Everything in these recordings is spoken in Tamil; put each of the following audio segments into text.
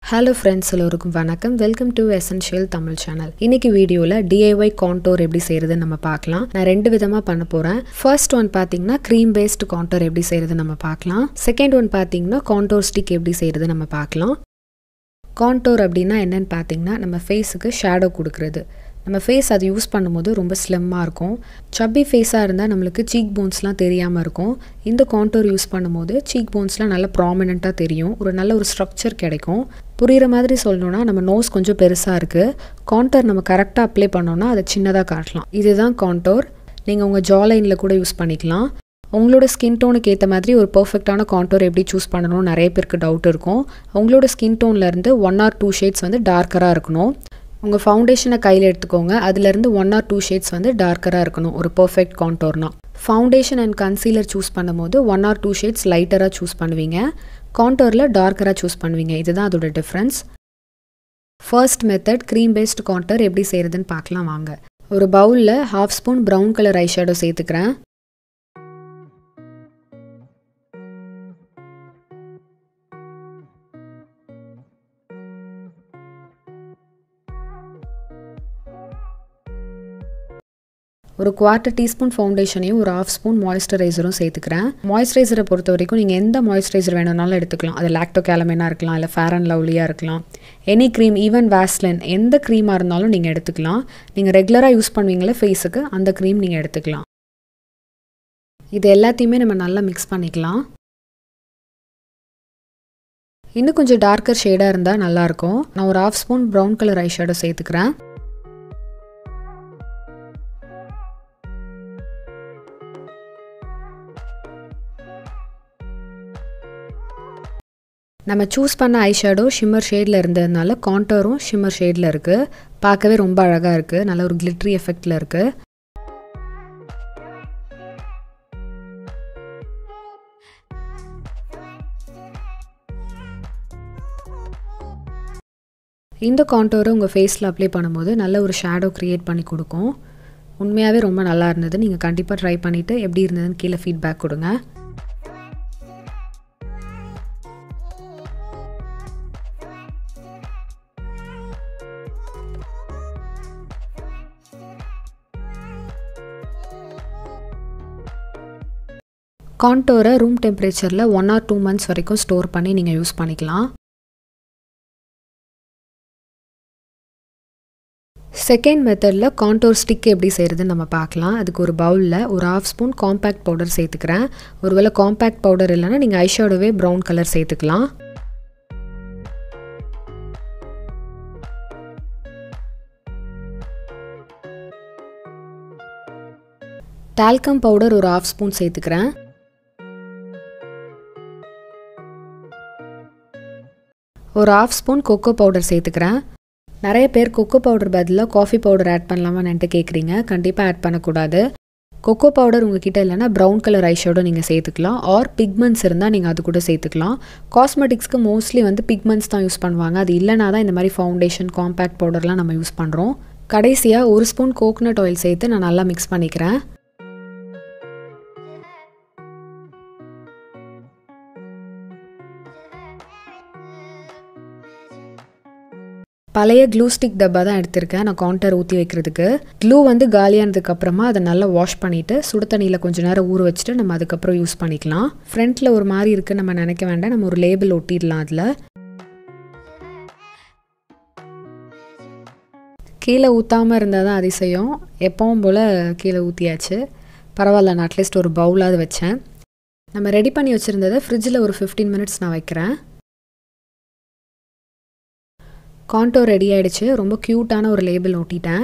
Hello friends, எல்லோருக்கும் வணக்கம். Welcome to Essential Tamil channel. இன்னைக்கு வீடியோல DIY contour எப்படி செய்யறது நம்ம பார்க்கலாம். நான் ரெண்டு விதமா பண்ண போறேன். First one பாத்தீங்கன்னா cream based contour எப்படி செய்யறது நம்ம பார்க்கலாம். Second one பாத்தீங்கன்னா contour stick எப்படி செய்யறது நம்ம பார்க்கலாம். Contour அப்படினா என்னன்னு பாத்தீங்கன்னா நம்ம ஃபேஸ்க்கு ஷேடோ கொடுக்கிறது. நம்ம ஃபேஸ் அது யூஸ் பண்ணும்போது ரொம்ப ஸ்லிம்மா இருக்கும். chubby ஃபேஸா இருந்தா நமக்கு cheek bonesலாம் தெரியாம இருக்கும். இந்த contour யூஸ் பண்ணும்போது cheek bonesலாம் நல்ல prominent-ஆ தெரியும். நல்ல ஒரு ஸ்ட்ரக்சர் கிடைக்கும். புரியுற மாதிரி சொல்லணும்னா நம்ம நோஸ் கொஞ்சம் பெருசா இருக்கு. contour நம்ம கரெக்ட்டா அப்ளை பண்ணோம்னா அது சின்னதா காட்டலாம். இதுதான் contour. நீங்க உங்க jaw line-ல கூட யூஸ் பண்ணிக்கலாம். உங்களோட ஸ்கின் டோனுக்கு ஏத்த மாதிரி ஒரு பெர்ஃபெக்ட்டான contour எப்படி சூஸ் பண்ணனும் நிறைய பேருக்கு டவுட் இருக்கும். உங்களோட ஸ்கின் டோன்ல இருந்து 1 or 2 shades வந்து டார்க்கரா இருக்கணும். உங்க ஃபவுண்டேஷனை கையில எடுத்துக்கோங்க. அதில இருந்து 1 or 2 shades வந்து டார்க்கரா இருக்கணும் ஒரு பெர்ஃபெக்ட் கான்டூர்னா. ஃபவுண்டேஷன் அண்ட் கன்சீலர் சூஸ் பண்ணும்போது 1 or 2 shades லைட்டரா சூஸ் பண்ணுவீங்க. கான்டூர்ல டார்க்கரா சூஸ் பண்ணுவீங்க. இதுதான் அதோட difference. First method cream based contour எப்படி செய்யறதுன்னு பார்க்கலாம் வாங்க. ஒரு பவுல்ல 1/2 ஸ்பூன் brown color eyeshadow சேர்த்துக்கறேன். ஒரு 1/4 teaspoon ஃபவுண்டேஷனையும் ஒரு 1/2 ஸ்பூன் மாய்ஸ்சரைசரும் சேர்த்துக்கறேன். மாய்ஸ்சரைசரை பொறுத்தவரைக்கும் நீங்க எந்த மாய்ஸ்சரைசர் வேணும்னாலும் எடுத்துக்கலாம். அது லாக்டோகாலமைனா இருக்கலாம் இல்ல ஃபேர் அண்ட் லவ்லியா இருக்கலாம். எனி க்ரீம் ஈவன் வாஸ்லின் எந்த க்ரீமா இருந்தாலும் நீங்க எடுத்துக்கலாம். நீங்க ரெகுலரா யூஸ் பண்ணுவீங்கல ஃபேஸ்க்கு அந்த க்ரீம் நீங்க எடுத்துக்கலாம். இது எல்லாத்தையுமே நம்ம நல்லா மிக்ஸ் பண்ணிக்கலாம். இன்னும் கொஞ்சம் டார்க்கர் ஷேடா இருந்தா நல்லா இருக்கும். நான் ஒரு 1/2 ஸ்பூன் brown color eyeshadow சேர்த்துக்கறேன். நம்ம சூஸ் பண்ண ஐஷேடோ ஷிம்மர் ஷேட்ல இருந்ததனால கான்டூரும் ஷிம்மர் ஷேட்ல இருக்கு. பார்க்கவே ரொம்ப அழகா இருக்கு. நல்ல ஒரு கிளிட்டரி எஃபெக்ட்ல இருக்கு. இந்த கான்டூரை உங்க ஃபேஸ்ல அப்ளை பண்ணும்போது நல்ல ஒரு ஷேடோ கிரியேட் பண்ணி கொடுக்கும். உண்மையாவே ரொம்ப நல்லா இருந்தது. நீங்க கண்டிப்பா ட்ரை பண்ணிட்டு எப்படி இருந்ததுன்னு கீழ ஃபீட்பேக் கொடுங்க. கான்டூரை ரூம் டெம்பரேச்சர்ல 1 or 2 months வரைக்கும் ஸ்டோர் பண்ணி நீங்க யூஸ் பண்ணிக்கலாம். செகண்ட் மெத்தட்ல கான்டூர் ஸ்டிக் எப்படி செய்யறதுன்னு நம்ம பார்க்கலாம். அதுக்கு ஒரு பவுல்ல ஒரு 1/2 ஸ்பூன் காம்பாக்ட் பவுடர் சேர்த்துக்கறேன். ஒருவேளை காம்பாக்ட் பவுடர் இல்லனா நீங்க ஐஷேடோவே brown color சேர்த்துக்கலாம். Talcum powder ஒரு 1/2 ஸ்பூன் சேர்த்துக்கறேன். ஒரு 1/2 ஸ்பூன் கோகோ பவுடர் சேர்த்துக்கறேன். நிறைய பேர் கோகோ பவுடர் பதிலா காஃபி பவுடர் ஆட் பண்ணலாமான்னு கேக்குறீங்க. கண்டிப்பா ஆட் பண்ண கூடாது. கோகோ பவுடர் உங்ககிட்ட இல்லனா brown color eyeshadow நீங்க சேர்த்துக்கலாம் ஆர் pigments இருந்தா நீங்க அது கூட சேர்த்துக்கலாம். காஸ்மெட்டிக்ஸ்க்கு மோஸ்ட்லி வந்து pigments தான் யூஸ் பண்ணுவாங்க. அது இல்லனா தான் இந்த மாதிரி ஃபவுண்டேஷன் காம்பாக்ட் பவுடர்லாம் நம்ம யூஸ் பண்றோம். கடைசியா 1 ஸ்பூன் கோகனட் ஆயில் சேர்த்து நான் நல்லா மிக்ஸ் பண்ணிக்கிறேன். பழைய க்ளூ ஸ்டிக் டப்பா தான் எடுத்திருக்கேன் நான் கான்டூர் ஊத்தி வைக்கிறதுக்கு. க்ளூ வந்து காலியானதுக்கு அப்புறமா அதை நல்லா வாஷ் பண்ணிட்டு சுடு தண்ணியில கொஞ்ச நேரம் ஊற வச்சிட்டு நம்ம அதுக்கு அப்புறம் யூஸ் பண்ணிக்கலாம். ஃப்ரண்ட்ல ஒரு மாதிரி இருக்கு நம்ம நினைக்க வேண்டாம். நம்ம ஒரு லேபிள் ஒட்டிடலாம் அதுல. கீழே ஊத்தாம இருந்தாதான் அதிசயம். எப்பவும் போல கீழே ஊத்தியாச்சு. பரவாயில்ல நான் அட்லீஸ்ட் ஒரு பவுலாவது வச்சேன். நம்ம ரெடி பண்ணி வச்சிருந்ததை ஃப்ரிட்ஜில் ஒரு 15 minutes நான் வைக்கிறேன். கான்டூர் ரெடி ஆயிடுச்சு. ரொம்ப கியூட்டான ஒரு லேபிள் ஒட்டிட்டேன்.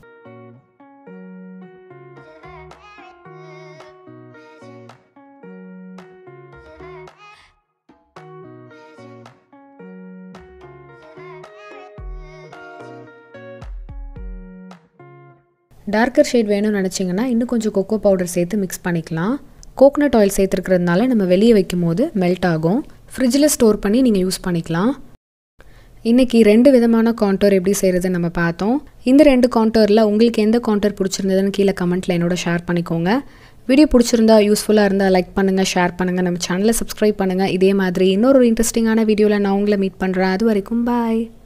டார்க்கர் ஷேட் வேணும்னு நினைச்சீங்கன்னா இன்னும் கொஞ்சம் கோகோ பவுடர் சேர்த்து மிக்ஸ் பண்ணிக்கலாம். கோகனட் ஆயில் சேர்த்துக்கிறதுனால நம்ம வெளியே வைக்கும்போது மெல்ட் ஆகும். ஃப்ரிட்ஜில் ஸ்டோர் பண்ணி நீங்கள் யூஸ் பண்ணிக்கலாம். இன்னைக்கு ரெண்டு விதமான கான்டூர் எப்படி செய்யறதுன்னு நம்ம பார்த்தோம். இந்த ரெண்டு கான்டூர்ல உங்களுக்கு எந்த கான்டூர் பிடிச்சிருந்ததுன்னு கீழ கமெண்ட்ல என்னோட ஷேர் பண்ணிக்கோங்க. வீடியோ பிடிச்சிருந்தா யூஸ்ஃபுல்லாக இருந்தால் லைக் பண்ணுங்கள், ஷேர் பண்ணுங்கள், நம்ம சேனலை சப்ஸ்கிரைப் பண்ணுங்கள். இதே மாதிரி இன்னொரு இன்ட்ரெஸ்டிங்கான வீடியோவில் நான் உங்களை மீட் பண்ணுறேன். அது வரைக்கும் பாய்.